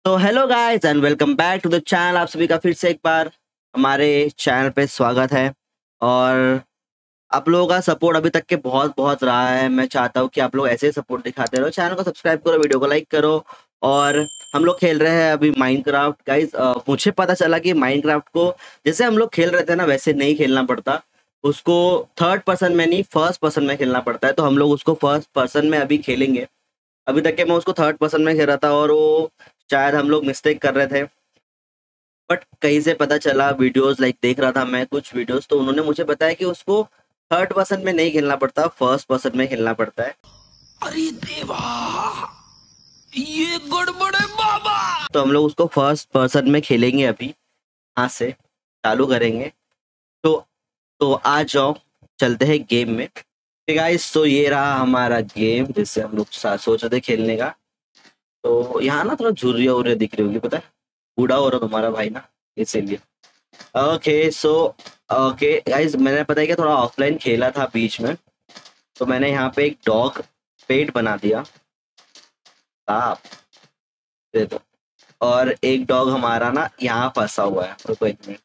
तो hello guys and welcome back to the channel. आप सभी का फिर से एक बार हमारे चैनल पे स्वागत है। और आप लोगों का सपोर्ट अभी तक के बहुत बहुत रहा है। मैं चाहता हूँ कि आप लोग ऐसे सपोर्ट दिखाते रहो। चैनल को सब्सक्राइब करो, वीडियो को लाइक करो। और हम लोग खेल रहे हैं अभी माइनक्राफ्ट गाइस। मुझे पता चला कि माइनक्राफ्ट को जैसे हम लोग खेल रहे थे ना वैसे नहीं खेलना पड़ता। उसको थर्ड पर्सन में नहीं फर्स्ट पर्सन में खेलना पड़ता है। तो हम लोग उसको फर्स्ट पर्सन में अभी खेलेंगे। अभी तक के मैं उसको थर्ड पर्सन में खेल रहा था और वो शायद हम लोग मिस्टेक कर रहे थे। बट कहीं से पता चला, वीडियोस लाइक देख रहा था मैं कुछ वीडियोस, तो उन्होंने मुझे बताया कि उसको थर्ड पर्सन में नहीं खेलना पड़ता, फर्स्ट पर्सन में खेलना पड़ता है। अरे देवा, ये गड़बड़ है बाबा। तो हम लोग उसको फर्स्ट पर्सन में खेलेंगे अभी। यहाँ से चालू करेंगे। तो तो आ जाओ, चलते हैं गेम में। गाइस तो ये रहा हमारा गेम जिससे हम लोग सोच रहे थे खेलने का। तो यहाँ ना थोड़ा झुर्रिया उर्रिया दिख रही होगी, पता है बूढ़ा हो रहा तुम्हारा भाई ना, इसीलिए। ओके सो ओके गाइस, मैंने पता है कि थोड़ा ऑफलाइन खेला था बीच में। तो मैंने यहाँ पे एक डॉग पेट बना दिया, आप दे दो। और एक डॉग हमारा ना यहाँ फंसा हुआ है। रुको एक मिनट,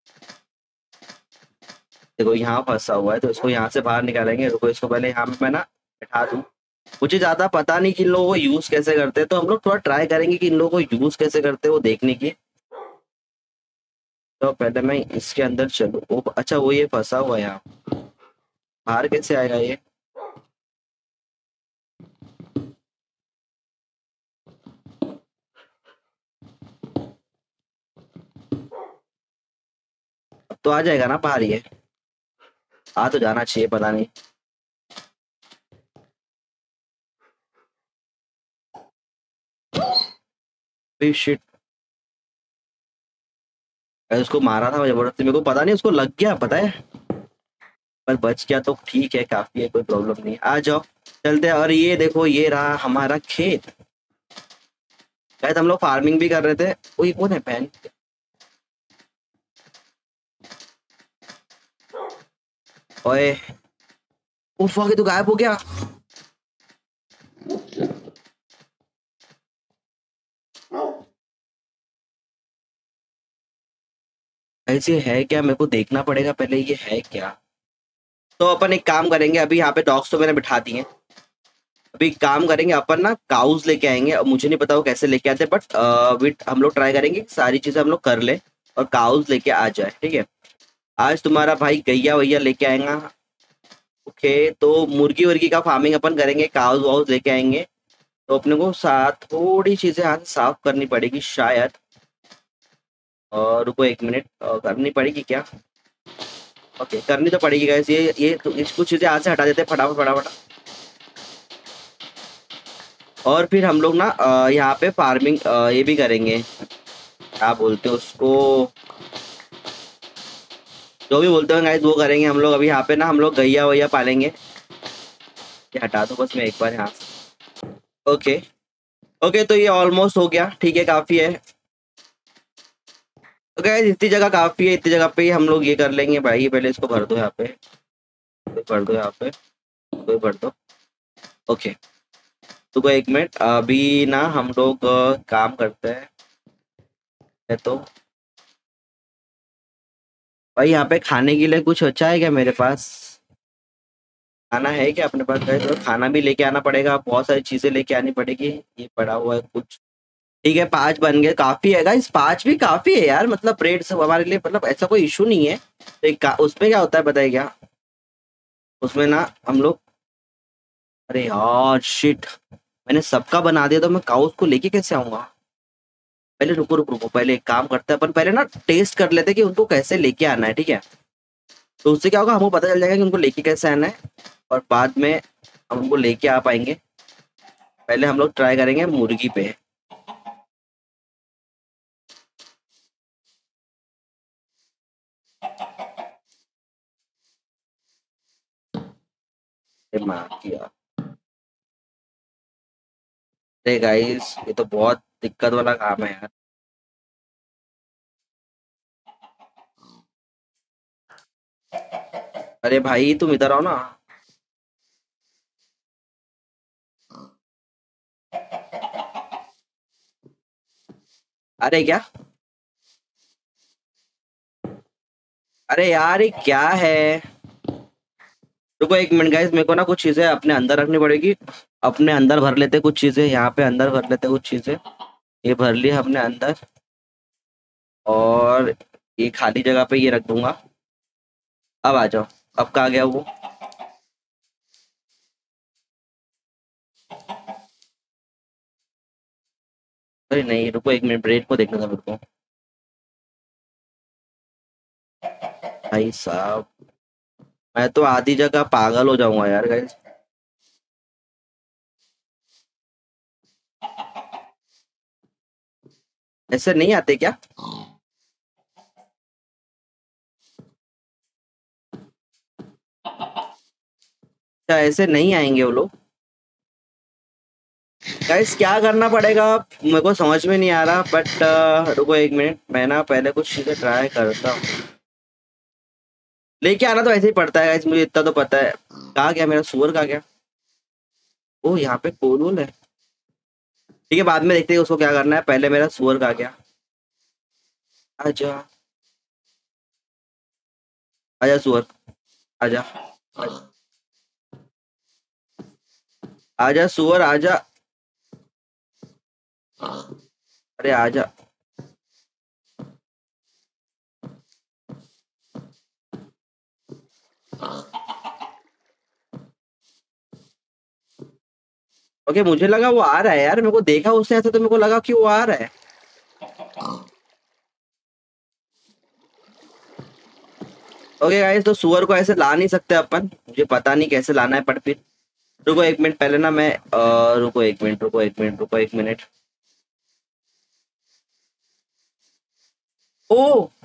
देखो यहाँ फंसा हुआ है तो इसको यहाँ से बाहर निकालेंगे। रुको इसको पहले यहाँ पे मैं ना बैठा दूँ। मुझे ज्यादा पता नहीं कि इन लोगों को यूज कैसे करते हैं, तो हम लोग थोड़ा ट्राई करेंगे कि इन लोगों को यूज कैसे करते हैं वो देखने की। तो पहले मैं इसके अंदर चलूँ। वो अच्छा, वो ये फंसा हुआ है यहाँ, बाहर कैसे आएगा ये? अब तो आ जाएगा ना बाहर ये? आ तो जाना चाहिए, पता नहीं। शिट, उसको मारा था जबरदस्ती, मेरे को पता नहीं उसको लग गया, पता है। पर बच गया तो ठीक है, काफी है, कोई प्रॉब्लम नहीं। आ जाओ चलते हैं। और ये देखो, ये रहा हमारा खेत। शायद हम लोग फार्मिंग भी कर रहे थे। वही कौन है बहन? ओए उफ, आगे तो गायब हो गया। ऐसे है क्या? मेरे को देखना पड़ेगा पहले ये है क्या। तो अपन एक काम करेंगे, अभी यहाँ पे डॉग्स तो मैंने बिठा दिए। अभी एक काम करेंगे, अपन ना काउज लेके आएंगे। अब मुझे नहीं पता वो कैसे लेके आते, बट विट हम लोग ट्राई करेंगे सारी चीजें हम लोग कर ले और काउज लेके आ जाए। ठीक है, आज तुम्हारा भाई गैया वैया लेके आएगा। ओके, तो मुर्गी वर्गी का फार्मिंग अपन करेंगे, काउज वाउज लेके आएंगे। तो अपने को साथ थोड़ी चीजें हाथ साफ करनी पड़ेगी शायद। और रुको एक मिनट, करनी पड़ेगी क्या? ओके, करनी तो पड़ेगी गाइस। ये तो कुछ चीजें हाथ से हटा देते हैं फटाफट फटाफट। और फिर हम लोग ना यहाँ पे फार्मिंग ये भी करेंगे, क्या बोलते हैं उसको, जो भी बोलते हैं गाइस वो करेंगे हम लोग। अभी यहाँ पे ना हम लोग गैया वैया पालेंगे। ये हटा दो बस मैं एक बार यहाँ से। ओके ओके, तो ये ऑलमोस्ट हो गया, ठीक है, काफी है। तो गाइस इतनी जगह काफी है, इतनी जगह पे ही हम लोग ये कर लेंगे भाई। पहले इसको भर दो यहाँ पे, भर दो यहाँ पे, कोई भर दो। ओके, तो एक मिनट, अभी ना हम लोग काम करते हैं। तो भाई यहाँ पे खाने के लिए कुछ अच्छा है क्या मेरे पास? खाना है क्या अपने पास? गए तो खाना भी लेके आना पड़ेगा, बहुत सारी चीजें लेके आनी पड़ेगी। ये पड़ा हुआ है कुछ। ठीक है, 5 बन गए, काफी है गाइस। 5 भी काफी है यार, मतलब ब्रेड सब हमारे लिए, मतलब ऐसा कोई इशू नहीं है। तो उसमें क्या होता है बताइए क्या? उसमें ना हम लोग, अरे यार शिट, मैंने सबका बना दिया तो मैं काउस को लेके कैसे आऊंगा? पहले रुको रुको रुको, पहले एक काम करते हैं अपन, पहले ना टेस्ट कर लेते हैं कि उनको कैसे लेके आना है। ठीक है, तो उससे क्या होगा, हमको पता चल जाएगा कि उनको लेके कैसे आना है। और बाद में हम उनको लेके आ पाएंगे। पहले हम लोग ट्राई करेंगे मुर्गी पे। किया, अरे गाइस ये तो बहुत दिक्कत वाला काम है यार। अरे भाई तुम इधर आओ ना। अरे क्या, अरे यार ये क्या है। रुको एक मिनट गाइस, मेरे को ना कुछ चीजें अपने अंदर रखनी पड़ेगी। अपने अंदर भर लेते कुछ चीजें, यहाँ पे अंदर भर लेते कुछ चीजें। ये भर लिया हमने अंदर, और ये खाली जगह पे ये रख दूंगा। अब आ जाओ। अब कहाँ गया वो। अरे नहीं रुको एक मिनट, ब्रेड को देखना था मेरे को। भाई साहब, मैं तो आधी जगह पागल हो जाऊंगा यार गाइस। ऐसे नहीं आते क्या। क्या ऐसे नहीं आएंगे वो लोग। गाइस क्या करना पड़ेगा मेरे को समझ में नहीं आ रहा, बट रुको एक मिनट, मैं ना पहले कुछ चीजें ट्राई करता हूँ। लेके आना तो ऐसे ही पड़ता है गाइस, मुझे इतना तो पता है। कहाँ गया मेरा सुअर, कहाँ गया। ओ यहाँ पे कोलूल है। ठीक है बाद में देखते हैं उसको क्या करना है, पहले मेरा सुअर कहाँ गया। आजा, आजा सुअर, आजा, आजा सुअर आजा। अरे आजा। ओके मुझे लगा वो आ रहा है यार, मेरे को देखा उसने ऐसा तो मेरे को लगा कि वो आ रहा है। ओके गाइस, तो सुअर को ऐसे ला नहीं सकते अपन, मुझे पता नहीं कैसे लाना है, पर फिर रुको एक मिनट पहले ना मैं रुको एक मिनट, रुको एक मिनट, रुको एक मिनट। ओ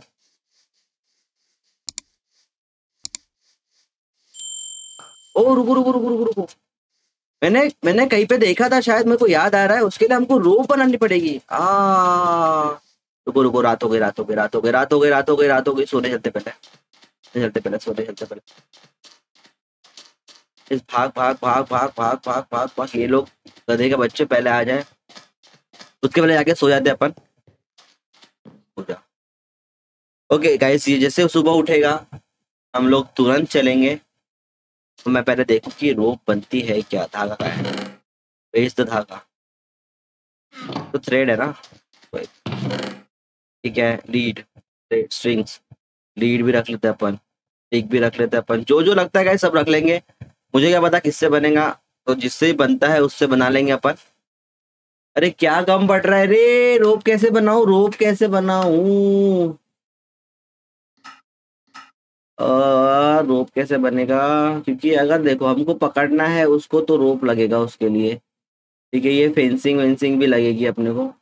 ओ रुको रुको रुको रुको रुको, मैंने मैंने कहीं पे देखा था शायद, मेरे को याद आ रहा है, उसके लिए हमको रोप बनानी पड़ेगी। रुको रुको, रात हो गई, रात हो गई, रात हो गई, रात हो गई, रात हो गई, रात हो गई, सोने चलते पहले, चलते पहले, सोने चलते पहले। इस भाग भाग भाग भाग भाग भाग भाग भाग, ये लोग गधे के बच्चे पहले आ जाए, उसके पहले जाके सो जाते अपन। हो जा। ओके गाइस, ये जैसे सुबह उठेगा हम लोग तुरंत चलेंगे। तो मैं पहले देखूं कि रोप बनती है क्या, धागा का है, पेज द धागा, तो थ्रेड है ना। ठीक है, लीड, थ्रेड, स्ट्रिंग्स, लीड भी रख लेते हैं अपन, एक भी रख लेते हैं अपन, जो जो लगता है गाइस सब रख लेंगे। मुझे क्या पता किससे बनेगा, तो जिससे ही बनता है उससे बना लेंगे अपन। अरे क्या कम पड़ रहा है रे, रोप कैसे बनाऊं, रोप कैसे बनाऊं। रोप कैसे बनेगा, क्योंकि अगर देखो हमको पकड़ना है उसको तो रोप लगेगा उसके लिए। ठीक है, ये फेंसिंग वेंसिंग भी लगेगी अपने को।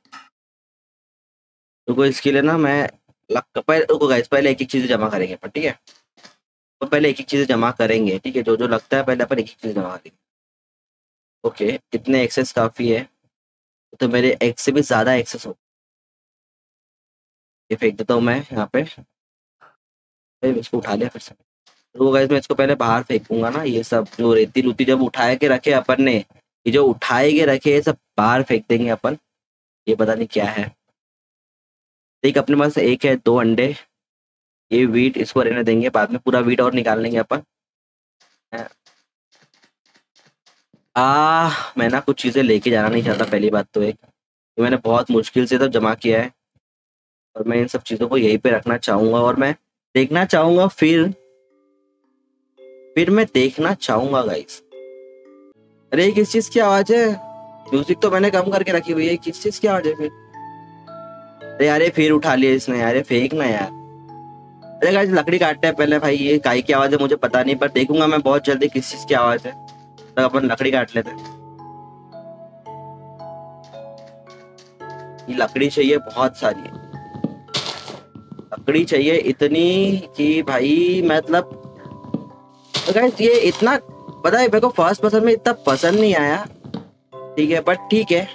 रुको इसके लिए ना मैं पहले रुको गाइस, पहले एक एक चीज जमा करेंगे अपन, ठीक है। तो पहले एक एक चीज जमा करेंगे, ठीक है, जो जो लगता है पहले अपन एक एक चीज जमा करेंगे। ओके, इतने एक्सेस काफी है, तो मेरे एक से भी ज्यादा एक्सेस हो। ये फेंक देता हूँ मैं यहाँ पे। इसको उठा लिया फिर से। तो गाइस मैं इसको पहले बाहर फेंकूंगा ना, ये सब जो रेती लूती जब उठाए के रखे अपन ने, ये जो उठाए के रखे ये सब बाहर फेंक देंगे अपन। ये पता नहीं क्या है। एक अपने पास एक है, दो अंडे, ये वीट इसको रहने देंगे, बाद में पूरा वीट और निकाल लेंगे अपन। मैं ना कुछ चीजें लेके जाना नहीं चाहता, पहली बात तो एक, ये मैंने बहुत मुश्किल से तब जमा किया है, और मैं इन सब चीजों को यहीं पे रखना चाहूंगा, और मैं देखना चाहूंगा, फिर मैं देखना चाहूंगा गाइस। अरे ये किस चीज की आवाज है, म्यूजिक तो मैंने कम करके रखी हुई है, किस चीज की आवाज है फिर। अरे यार ये फिर उठा लिया इसने यार, ये फेंकना यार। अरे गाइस लकड़ी काटते हैं पहले भाई, ये काय की आवाज है मुझे पता नहीं, पर देखूंगा मैं बहुत जल्दी किस चीज की आवाज है, तो अपन लकड़ी काट लेते हैं। ये लकड़ी चाहिए बहुत सारी, लकड़ी चाहिए इतनी कि भाई मतलब, तो गाइस ये इतना पता है मेरे को फर्स्ट पर्सन में इतना पसंद नहीं आया, ठीक है, बट ठीक है,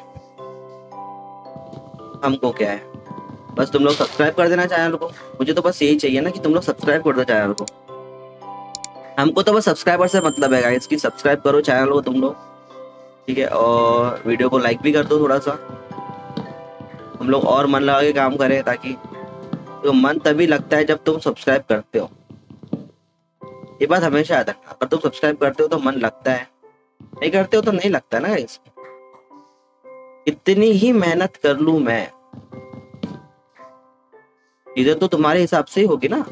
हमको क्या है, बस तुम लोग सब्सक्राइब कर देना चैनल को। मुझे तो बस यही चाहिए ना कि तुम लोग सब्सक्राइब कर दो चैनल को, हमको तो बस सब्सक्राइबर से मतलब है गाइस, कि सब्सक्राइब करो चैनल को तुम लोग, ठीक है, और वीडियो को लाइक भी कर दो थोड़ा सा, हम लोग और मन लगा के काम करें, ताकि तो मन तभी लगता है जब तुम सब्सक्राइब करते हो। ये बात हमेशा याद रखना, अगर तुम सब्सक्राइब करते हो तो मन लगता है, नहीं करते हो तो नहीं लगता ना गाइस। इतनी ही मेहनत कर लूं मैं, चीजें तो तुम्हारे हिसाब से ही होगी ना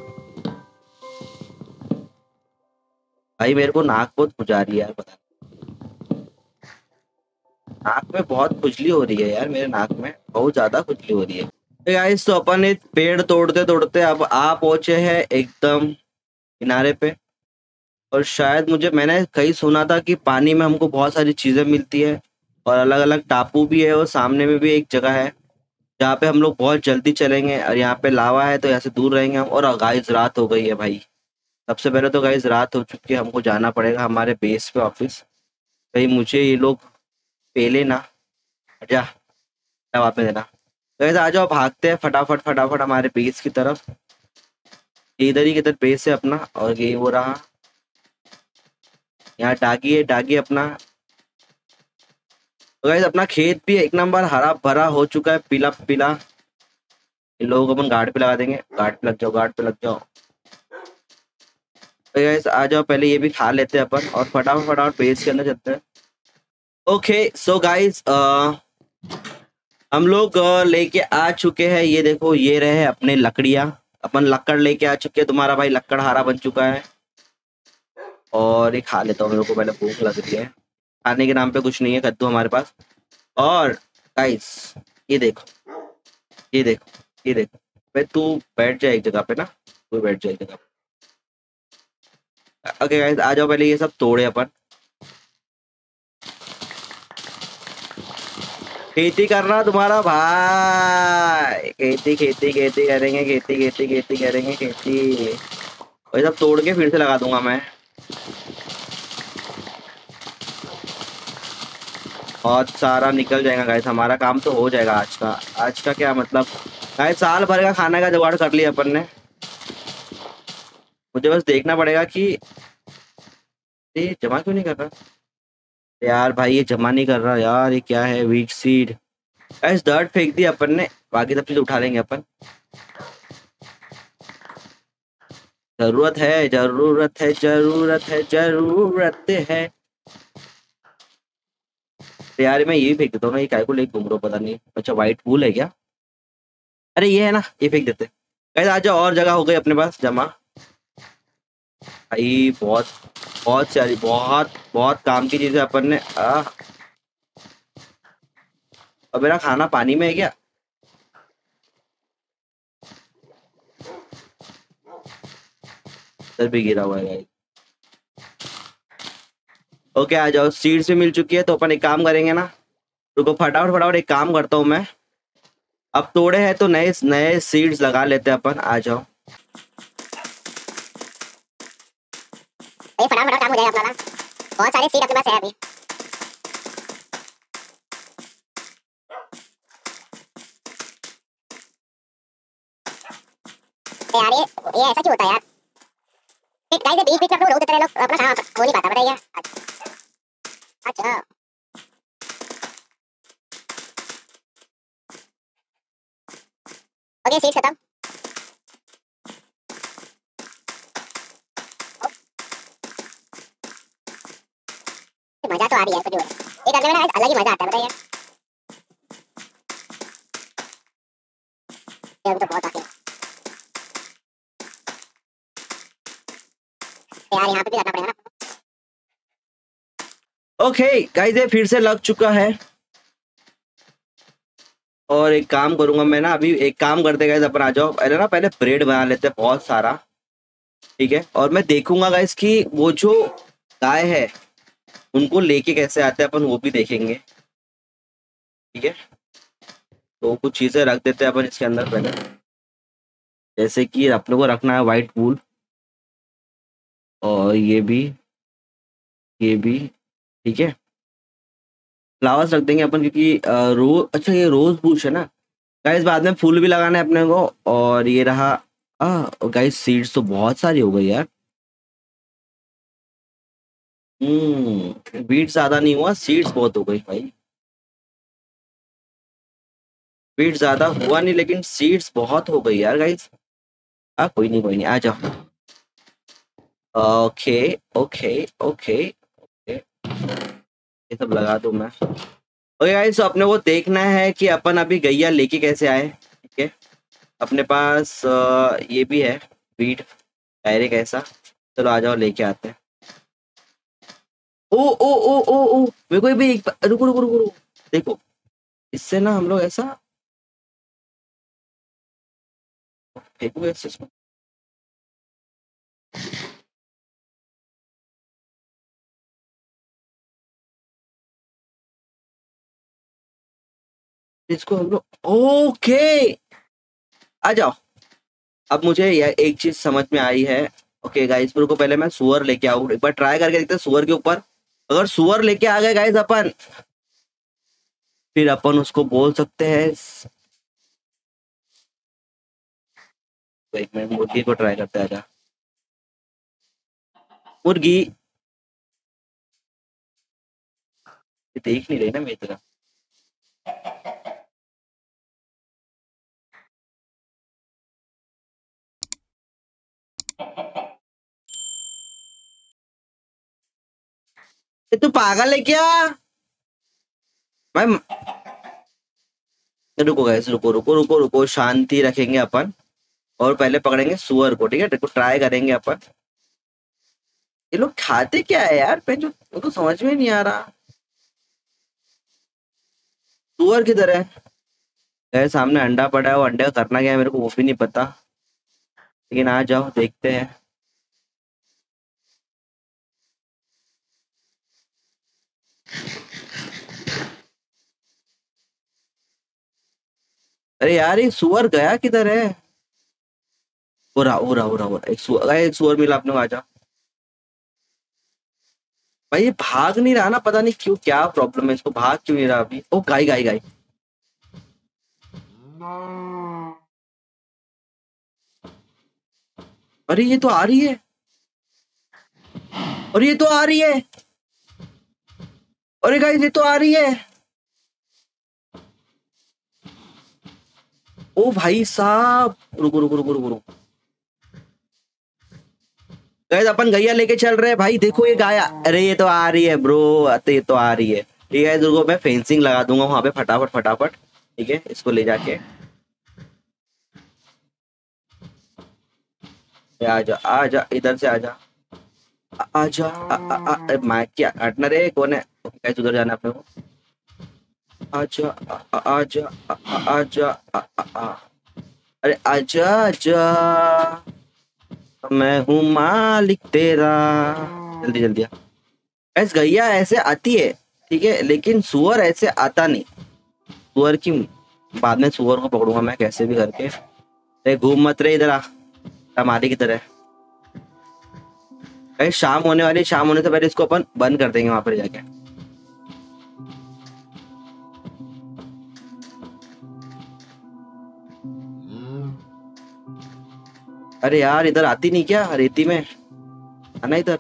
भाई। मेरे को नाक बहुत खुजा रही है यार, पता नहीं। नाक में बहुत खुजली हो रही है यार, मेरे नाक में बहुत ज्यादा खुजली हो रही है। तो गाइस, तो अपन एक पेड़ तोड़ते तोड़ते अब आ पहुंचे हैं एकदम किनारे पे। और शायद मैंने कहीं सुना था कि पानी में हमको बहुत सारी चीजें मिलती है, और अलग अलग टापू भी है, और सामने में भी एक जगह है जहाँ पे हम लोग बहुत जल्दी चलेंगे। और यहाँ पे लावा है तो यहाँ से दूर रहेंगे हम। और गाइस रात हो गई है भाई। सबसे पहले तो गाइस रात हो चुकी है, हमको जाना पड़ेगा हमारे बेस पे ऑफिस। कहीं मुझे ये लोग पेले ना। हट जा, जवाब में देना। गाइस आ जाओ, भागते हैं फटाफट फटाफट हमारे बेस की तरफ। ये इधर ही किधर बेस है अपना, और ये हो रहा यहाँ डागी है, डागी अपना। तो गाइस अपना खेत भी एक नंबर हरा भरा हो चुका है, पीला पीला। इन लोगों को अपन गार्ड पे लगा देंगे, गार्ड पे लग जाओ, गार्ड पे लग जाओ। तो गाइस आ जाओ, पहले ये भी खा लेते हैं अपन, और फटाफट फटाफट बेस के अंदर चलते हैं। ओके सो गाइस, हम लोग लेके आ चुके हैं, ये देखो ये रहे अपने लकड़ियाँ। अपन लकड़ लेके आ चुके हैं, तुम्हारा भाई लकड़हारा बन चुका है। और ये खा लेता हूँ, मेरे को पहले भूख लग रही है। खाने के नाम पे कुछ नहीं है कद्दू हमारे पास। और गाइस ये देखो, ये देखो, ये देखो। भाई तू बैठ जाए एक जगह पे ना, तू बैठ जाए एक जगह पे। ओके गाइस आ जाओ, पहले ये सब तोड़े अपन। खेती करना तुम्हारा भाई, खेती खेती खेती करेंगे, खेती खेती खेती करेंगे, खेती। और ये सब तोड़ के फिर से लगा दूंगा मैं। बहुत सारा निकल जाएगा गाइस, हमारा काम तो हो जाएगा आज का। आज का क्या मतलब गाइस, साल भर का खाने का जुगाड़ कर लिया अपन ने। मुझे बस देखना पड़ेगा कि ये जमा क्यों नहीं कर रहा यार। भाई ये जमा नहीं कर रहा यार, ये क्या है, वीट सीड। गाइस डर्ट फेंक दिया अपन ने, बाकी सब चीज उठा लेंगे अपन। जरूरत है, जरूरत है, जरूरत है, जरूरत है। तो यार मैं ये फेंक देता हूँ ना, ये काय को लेके घूम रहा हूँ पता नहीं। अच्छा व्हाइट वूल है क्या? अरे ये है ना, ये फेंक देते। गाइस आ जाओ, और जगह हो गई अपने पास जमा। भाई बहुत बहुत सारी, बहुत बहुत काम की चीजें अपन ने और मेरा खाना पानी में है क्या? इधर भी गिरा हुआ है गाइस। ओके आ जाओ, सीड्स भी मिल चुकी है, तो अपन एक काम करेंगे ना। रुको फटाफट फटाफट एक काम करता हूँ मैं। अब तोड़े हैं तो नए नए सीड्स लगा लेते हैं अपन। आ जाओ, फटाफट फटाफट काम हो जाएगा अपना ना। बहुत सारे सीड अपने पास है अभी। यार ये ऐसा क्यों होता है यार? फिर गाइस बीच बीच में अपने को रोक देते हैं लोग, अपना काम हो नहीं पाता, बताइए। अच्छा ओके सीड्स खत्म। मजा तो आ रही है कुछ भी। ये करने में ना अलग ही मजा आता है, बताइए। ये तो बहुत आते हैं यार, यहाँ पे भी करना पड़ेगा ना। ओके गाइस ये फिर से लग चुका है। और एक काम करूंगा मैं ना, अभी एक काम करते गाइस, अपन आ जाओ पहले ना, पहले ब्रेड बना लेते हैं बहुत सारा। ठीक है, और मैं देखूंगा गाइस कि वो जो गाय है उनको लेके कैसे आते हैं अपन, वो भी देखेंगे। ठीक है, तो कुछ चीजें रख देते हैं अपन इसके अंदर पहले। जैसे कि अपने को रखना है व्हाइट वूल, और ये भी, ये भी। ठीक है, फ्लावर्स रख देंगे अपन, क्योंकि रोज, अच्छा ये रोज बुश है ना गाइस, बाद में फूल भी लगाना है अपने को। और ये रहा गाइस, सीड्स तो बहुत सारी हो गई यार। बीट ज्यादा नहीं हुआ, सीड्स बहुत हो गई भाई। वेट ज्यादा हुआ नहीं, लेकिन सीड्स बहुत हो गई यार गाइस। कोई नहीं कोई नहीं, आ जाओ। ओके ओके ओके ओके, ये सब लगा दूं मैं। ओके गाइस, तो अपने को देखना है कि अपन अभी गैया लेके कैसे आए। ठीक है, अपने पास ये भी है बीट डायरेक्ट ऐसा। चलो आ जाओ, लेके आते हैं। ओ ओ ओ ओ ओ, मेरे को भी एक रुको रुको रुको रुको, देखो इससे ना हम लोग ऐसा फेंकूंगे इसको। इसको हम लोग ओके, आ जाओ। अब मुझे यह एक चीज समझ में आई है। ओके गाइस, को पहले मैं सुअर लेके आऊँ, एक बार ट्राई करके देखते हैं सुअर के ऊपर। अगर सुअर लेके आ गए गाइस अपन, फिर अपन उसको बोल सकते हैं। एक मिनट, मुर्गी को ट्राई करते हैं। आजा मुर्गी, ये देख नहीं रही ना मेरी तरफ। तू पागल है क्या भाई? रुको गाइस, रुको रुको रुको रुको, शांति रखेंगे अपन। और पहले पकड़ेंगे सुअर को, ठीक है? देखो ट्राई करेंगे अपन। ये लोग खाते क्या है यार, पे जो उनको समझ में नहीं आ रहा। सुअर किधर है? मेरे सामने अंडा पड़ा है, वो अंडे का करना क्या है मेरे को वो भी नहीं पता, लेकिन आ जाओ देखते हैं। अरे यार, ये सुअर गया किधर है? हो रहा हो रहा हो रहा हो रहा, एक सुअर मिला अपने को। आ जाओ भाई, ये भाग नहीं रहा ना, पता नहीं क्यों, क्या प्रॉब्लम है इसको, भाग क्यों नहीं रहा अभी? ओ गाय गाय गाय, अरे ये तो आ रही है, और ये तो आ रही है, अरे गाइस ये तो आ रही है। ओ भाई साहब, रुको रुको रुको रुको रुको गाइस, अपन गैया लेके चल रहे हैं भाई। देखो ये गाया, अरे ये तो आ रही है ब्रो, ये तो आ रही है। ठीक है, रुको मैं फेंसिंग लगा दूंगा वहां पे फटाफट फटाफट। ठीक है, इसको ले जाके आजा आजा, इधर से आजा आजा। मैं क्या हटना रे, कौन है? कैसे उधर जाना अपने को? आजा आजा आजा, अरे आजा आजा, मैं हूँ मालिक तेरा। जल्दी जल्दी आ। ऐसे गैया ऐसे आती है, ठीक है, लेकिन सुअर ऐसे आता नहीं। सुअर की बाद में सुअर को पकड़ूंगा मैं कैसे भी करके। अरे घूम मत रे, इधर आ, हमारी की तरह। अरे शाम होने वाली, शाम होने से पहले इसको अपन बंद कर देंगे वहां पर जाके। अरे यार इधर आती नहीं क्या, रेती में आना इधर।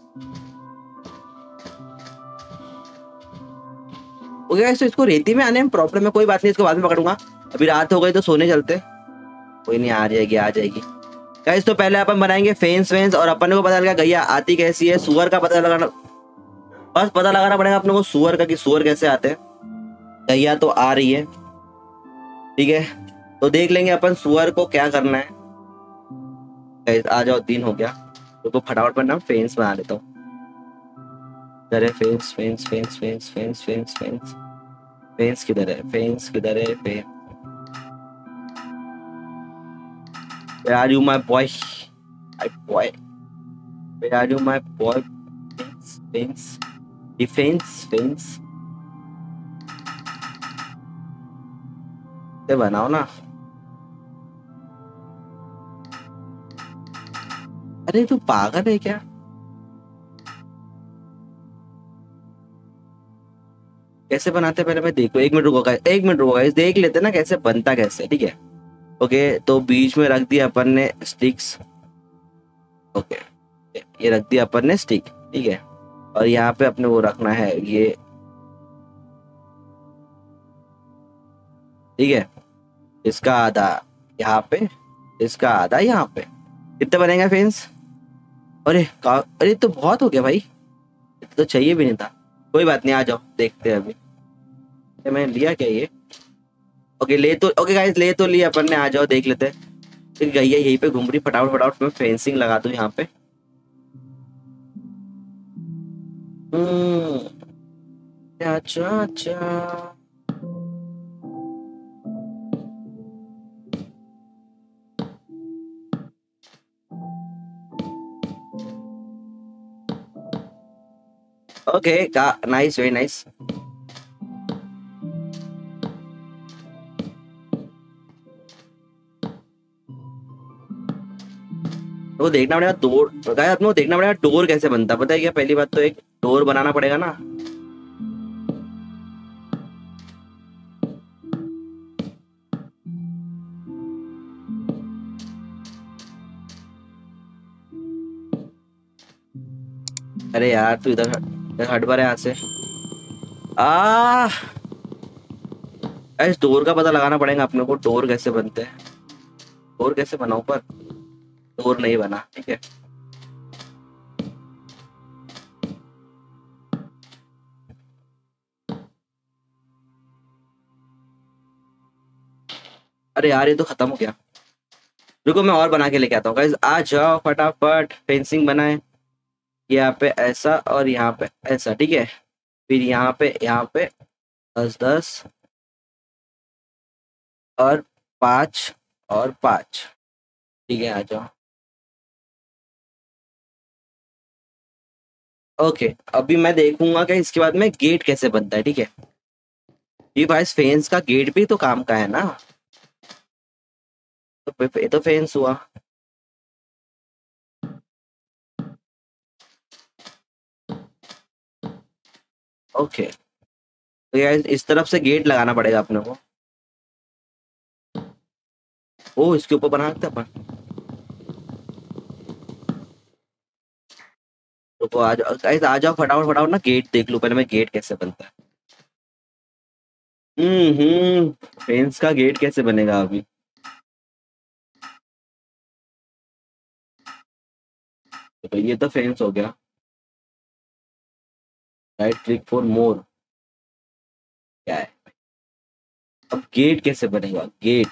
ओके, तो इसको रेती में आने में प्रॉब्लम है, कोई बात नहीं, इसको बाद में पकड़ूंगा। अभी रात हो गई तो सोने चलते। कोई नहीं, आ जाएगी आ जाएगी। गाइस, तो पहले अपन बनाएंगे फेंस वेंस, और अपन को पता लगा गैया आती कैसी है। सुअर का पता लगाना, बस पता लगाना पड़ेगा अपने को सुअर का, कि सुअर कैसे आते हैं। गैया तो आ रही है, ठीक है, तो देख लेंगे अपन सुअर को क्या करना है। गाइस आ जाओ, दिन हो गया, तो फटाफट पर ना फेंस बना लेता हूँ। इधर है fence fence fence fence fence fence fence, fence किधर है? फेंस किधर है? Fence, where are you my boy, my boy, where are you my boy? Fence fence, defense fence से बनाओ ना। अरे तू पागल है क्या? कैसे बनाते हैं पहले मैं देखो, एक मिनट रुको गाइस, एक मिनट रुको गाइस, देख लेते ना कैसे बनता कैसे, ठीक है? ओके, तो बीच में रख दिया अपन ने स्टिक्स। ओके, ये रख दिया अपन ने स्टिक, ठीक है, और यहाँ पे अपने वो रखना है ये, ठीक है। इसका आधा यहाँ पे, इसका आधा यहाँ पे। कितने बनेंगे फेंस? अरे तो बहुत हो गया भाई, तो चाहिए भी नहीं था। कोई बात नहीं, आ जाओ देखते हैं अभी। मैंने लिया क्या ये? ओके ले तो, ओके गाइस ले तो लिया अपन ने, आ जाओ देख लेते हैं। तो गैया यहीं पे घूम रही, फटाफट फटाफट मैं फेंसिंग लगा दूं यहाँ पे। अच्छा अच्छा। ओके का नाइस, वेरी नाइस। तो देखना पड़ेगा डोर, गाइस अपने को देखना पड़ेगा डोर कैसे बनता है। पता है क्या, पहली बात तो एक डोर बनाना पड़ेगा ना। अरे यार तू इधर हट बार यहाँ से। आ इस डोर का पता लगाना पड़ेगा अपने को, डोर कैसे बनते हैं। डोर कैसे बनाऊं, पर डोर नहीं बना, ठीक है। अरे यार ये तो खत्म हो गया, रुको मैं और बना के लेके आता हूँ। गाइस आ जाओ फटाफट, फेंसिंग बनाए। यहाँ पे ऐसा और यहाँ पे ऐसा, ठीक है। फिर यहाँ पे 10 10 और 5 और 5, ठीक है। आ जाओ। ओके अभी मैं देखूंगा कि इसके बाद में गेट कैसे बनता है, ठीक है। ये भाई फेंस का गेट भी तो काम का है ना, तो ये तो फेंस हुआ। ओके तो यार इस तरफ से गेट लगाना पड़ेगा अपने को। ओ इसके ऊपर बना सकते हैं अपन। रुको आ जाओ गाइस, आ जाओ फटाफट फटाफट ना, गेट देख लो पहले मैं, गेट कैसे बनता है। फेंस का गेट कैसे बनेगा अभी। तो ये तो फेंस हो गया। राइट क्लिक फॉर मोर, क्या है। अब गेट कैसे बनेगा, गेट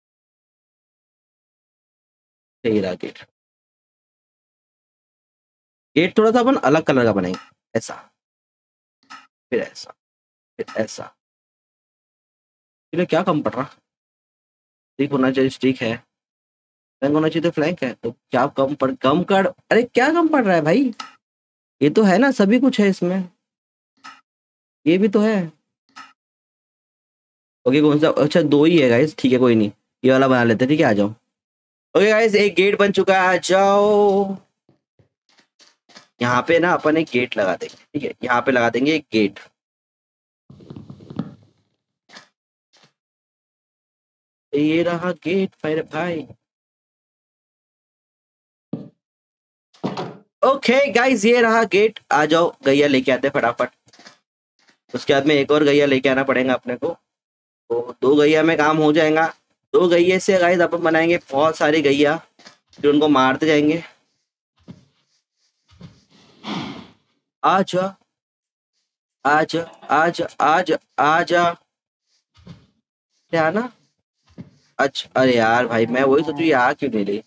सही रहा गेट। गेट थोड़ा सा अपन अलग कलर का बनाएंगे, ऐसा फिर ऐसा फिर ऐसा। इसलिए क्या कम पड़ रहा, स्टिक होना चाहिए, स्टिक है। फ्लैंक होना चाहिए तो फ्लैंक है, तो क्या कम कर, अरे क्या कम पड़ रहा है भाई। ये तो है ना, सभी कुछ है इसमें, ये भी तो है। ओके कौन सा, अच्छा दो ही है गाइस, ठीक है कोई नहीं, ये वाला बना लेते हैं, ठीक है। आ जाओ। ओके गाइस एक गेट बन चुका है, आ जाओ। यहाँ पे ना अपन एक गेट लगा देंगे, ठीक है। यहाँ पे लगा देंगे एक गेट। ये रहा गेट मेरे भाई। ओके गाइस ये रहा गेट, आ जाओ गैया लेके आते फटाफट। उसके बाद में एक और गैया लेके आना पड़ेगा अपने को, तो 2 गैया में काम हो जाएगा। 2 गैये से गाइस अपन बनाएंगे बहुत सारी गैया, फिर उनको मारते जाएंगे। आजा आजा आजा आजा आजा, क्या ना। अच्छा अरे यार भाई मैं वही सोचू ये आ क्यों नहीं रही।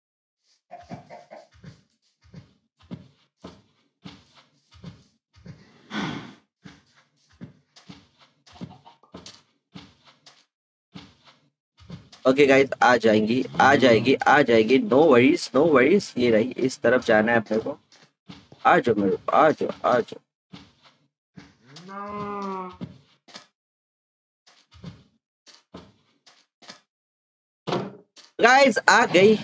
ओके गाइस आ जाएंगी आ जाएगी आ जाएगी, नो वरीज नो वरीज। ये रही, इस तरफ जाना है अपने को। आ जाओ मेरे, आ जाओ आ जाओ। गाइस आ गई,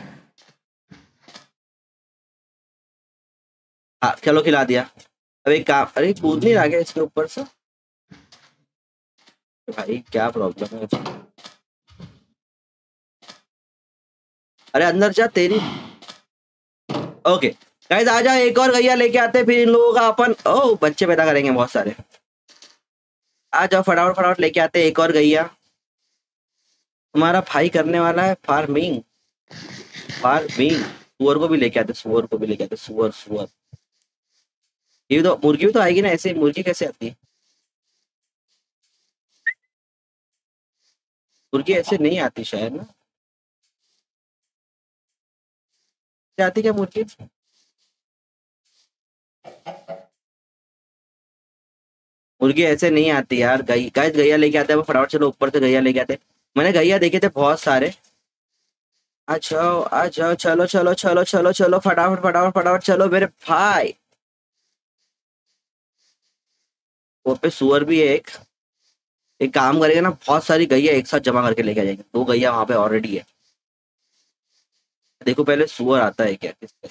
हाँ चलो खिला दिया। अब एक काम, अरे कूद नहीं रहा गया इसके ऊपर से, भाई क्या प्रॉब्लम है। अरे अंदर जा तेरी। ओके गाइस आ जाओ, एक और गैया लेके आते हैं, फिर इन लोगों का अपन बच्चे पैदा करेंगे बहुत सारे। आ जाओ फटाफट फटाफट लेके आते हैं एक और गैया। तुम्हारा भाई करने वाला है फार्मिंग। फार्मिंग सुअर को भी लेके आते, सुअर को भी लेके आते, सुअर सुअर। ये तो मुर्गी भी तो आएगी ना, ऐसे मुर्गी कैसे आती है? मुर्गी ऐसे नहीं आती शायद ना, क्या आती क्या मुर्गी? मुर्गी ऐसे नहीं आती यार। गाइस गैया लेके आते हैं फटाफट, चलो ऊपर से गैया लेके आते। मैंने गैया देखे थे बहुत सारे। आ जाओ आ जाओ, चलो चलो चलो चलो चलो, फटाफट फटाफट फटाफट चलो मेरे भाई। वो पे सुअर भी है एक काम करेगा ना, बहुत सारी गैया एक साथ जमा करके लेके आ जाएंगे। 2 गैया वहां पे ऑलरेडी है। देखो पहले सुअर आता है क्या किससे।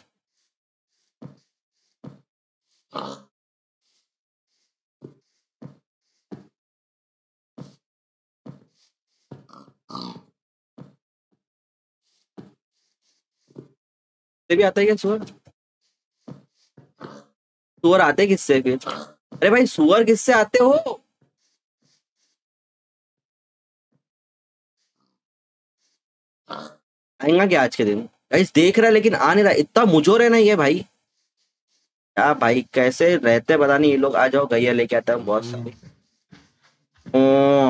से भी आता है क्या सुअर? सुअर आते किससे फिर? अरे भाई सुअर किससे आते हो? आएगा क्या आज के दिन? गाइस देख रहा है लेकिन आ नहीं रहा, इतना मुजोर है ना ये भाई। क्या भाई कैसे रहते पता नहीं ये लोग। आ जाओ गैया लेके आता है बहुत सारी। ओ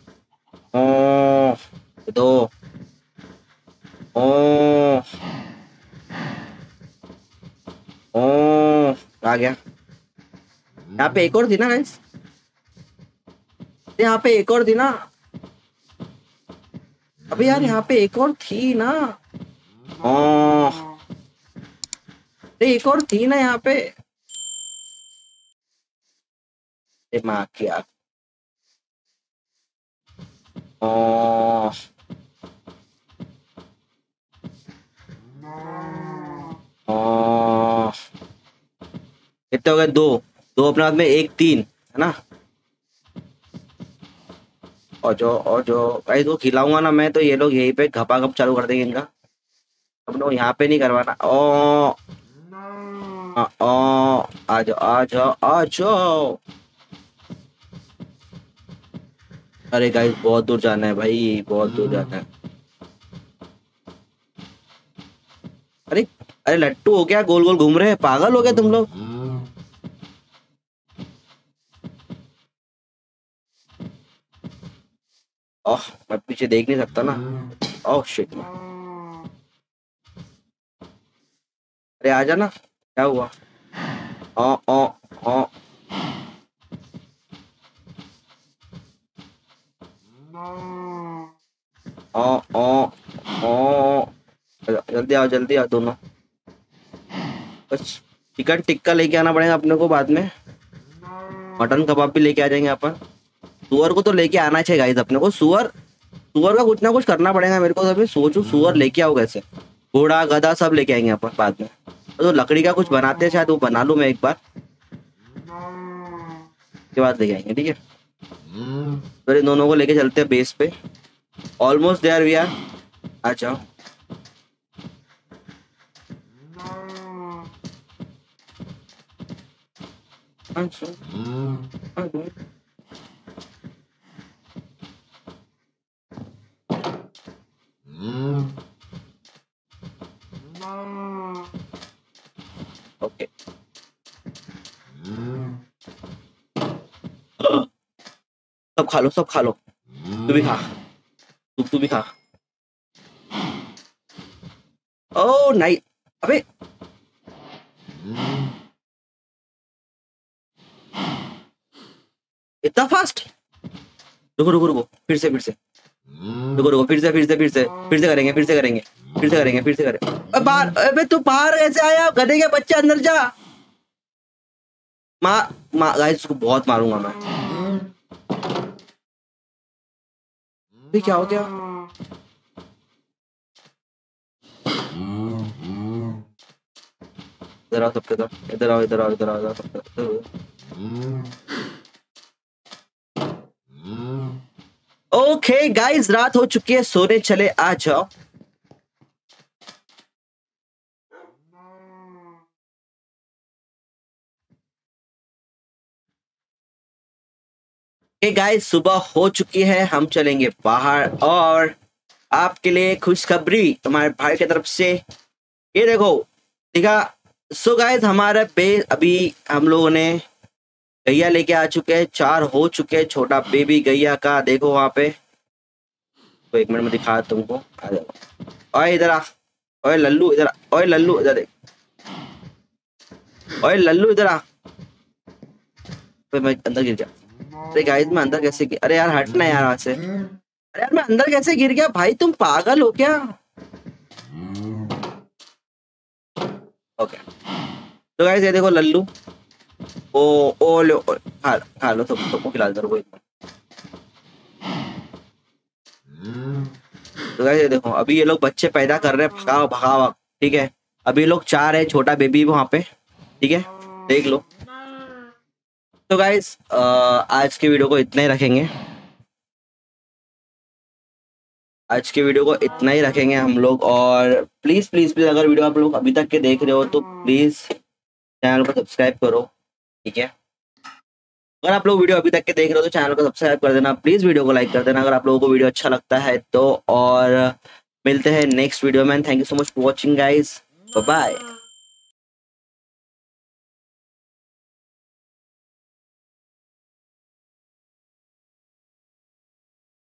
ओ दो ओ ओ आ गया। यहाँ पे एक और थी ना गाइस, यहाँ पे एक और थी ना। अबे यार यहाँ पे एक और थी ना। ओ एक और थी ना यहाँ पे। दिमाग की आग। ओ ओ कितने हो गए? 2 2 अपने हाथ में, 1 3 है ना। और जो भाई तो खिलाऊंगा ना मैं, तो ये लोग यहीं पे घपा घप चालू कर देंगे इनका। अब लोग यहाँ पे नहीं करवाना। ओ ओ आ जाओ आ जाओ आ जाओ। अरे गाइस बहुत दूर जाना है भाई, बहुत दूर जाना है। अरे अरे लट्टू हो गया, गोल गोल घूम रहे हैं, पागल हो गए तुम लोग। ओह मैं पीछे देख नहीं सकता ना। Oh shit. अरे आ जाना, क्या हुआ? ओ ओ ओ ओ ओ ओ जल्दी आओ दोनों। बस चिकन टिक्का लेके आना पड़ेगा अपने को बाद में। मटन कबाब भी लेके आ जाएंगे अपन। सुअर को तो लेके आना चाहिए गाइस अपने को। सुअर सुअर का कुछ ना कुछ करना पड़ेगा मेरे को। अभी सोचू सुअर लेके आओ कैसे। घोड़ा गधा सब लेके आएंगे अपन बाद में। तो लकड़ी का कुछ बनाते हैं शायद, वो बना लूं मैं एक बार, के बाद लेके आएंगे ठीक है। फिर इन दोनों को लेके चलते हैं बेस पे। Almost there we are. आ जाओ। ओके सब खा लो सब खा लो। तू भी खा, तू भी खा। ओ नहीं, अबे इतना फास्ट। रुको रुको रुको, फिर से रुको रुको, फिर से करेंगे फिर से करेंगे। बाहर, अबे तू बाहर कैसे आया? गधे के बच्चे अंदर जा। माँ गाइस इसको बहुत मारूंगा मैं। ये क्या हो गया? इधर आओ सबके साथ, इधर आओ इधर आओ इधर आओ इधर आओ सबके ओके गाइस रात हो चुकी है, सोने चले, आ जाओ। गाइस सुबह हो चुकी है, हम चलेंगे बाहर और आपके लिए खुशखबरी तुम्हारे भाई की तरफ से। ये देखो, देखा। सो गाइस, हमारा बेस अभी हम लोगों ने गैया लेके आ चुके हैं, 4 हो चुके हैं। छोटा बेबी गैया का देखो वहां पे, तो 1 मिनट में दिखा तुमको। आ जाओ, ओए इधर आ, ओए लल्लू इधर आ, ओए लल्लू इधर देख, ओए लल्लू इधर आ। मैं अंदर गिर गया। अरे गाइस, मैं अंदर कैसे गिर, अरे यार हटना यार वहां से। अरे यार मैं अंदर कैसे गिर गया भाई, तुम पागल हो क्या? ओके, तो गाइस ये देखो लल्लू। ओ लो, खा लो, सबको खिला दो कोई। तो गाइस ये देखो, अभी ये लोग बच्चे पैदा कर रहे हैं, भगाओ भगाओ, ठीक है। अभी लोग 4 है, छोटा बेबी वहां पे, ठीक है, देख लो। तो गाइस आज के वीडियो को इतना ही रखेंगे, आज के वीडियो को इतना ही रखेंगे हम लोग। और प्लीज प्लीज प्लीज, अगर वीडियो आप लोग अभी तक के देख रहे हो तो प्लीज चैनल को सब्सक्राइब करो, ठीक है। अगर आप लोग वीडियो अभी तक के देख रहे हो तो चैनल को सब्सक्राइब कर देना, प्लीज वीडियो को लाइक कर देना अगर आप लोगों को वीडियो अच्छा लगता है तो। और मिलते हैं नेक्स्ट वीडियो में। Thank you so much for watching guys, bye bye.